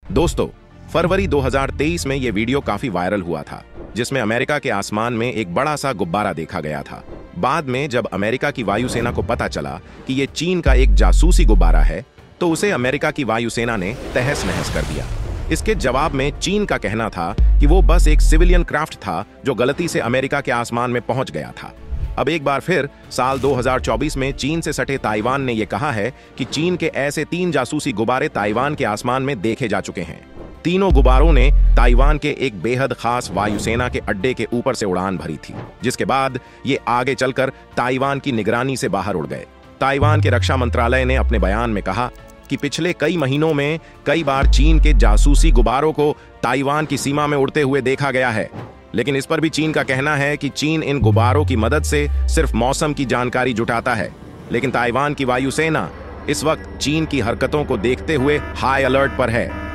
दोस्तों, फरवरी 2023 में ये वीडियो काफी वायरल हुआ था, जिसमें अमेरिका के आसमान में एक बड़ा सा गुब्बारा देखा गया था। बाद में जब अमेरिका की वायुसेना को पता चला कि ये चीन का एक जासूसी गुब्बारा है, तो उसे अमेरिका की वायुसेना ने तहस नहस कर दिया। इसके जवाब में चीन का कहना था कि वो बस एक सिविलियन क्राफ्ट था जो गलती से अमेरिका के आसमान में पहुंच गया था। अब एक बार फिर साल 2024 में चीन से सटे ताइवान ने यह कहा है कि चीन के ऐसे 3 जासूसी गुब्बारे ताइवान के आसमान में देखे जा चुके हैं। तीनों गुब्बारों ने ताइवान के एक बेहद खास वायुसेना के अड्डे के ऊपर से उड़ान भरी थी, जिसके बाद ये आगे चलकर ताइवान की निगरानी से बाहर उड़ गए। ताइवान के रक्षा मंत्रालय ने अपने बयान में कहा कि पिछले कई महीनों में कई बार चीन के जासूसी गुब्बारों को ताइवान की सीमा में उड़ते हुए देखा गया है, लेकिन इस पर भी चीन का कहना है कि चीन इन गुब्बारों की मदद से सिर्फ मौसम की जानकारी जुटाता है। लेकिन ताइवान की वायुसेना इस वक्त चीन की हरकतों को देखते हुए हाई अलर्ट पर है।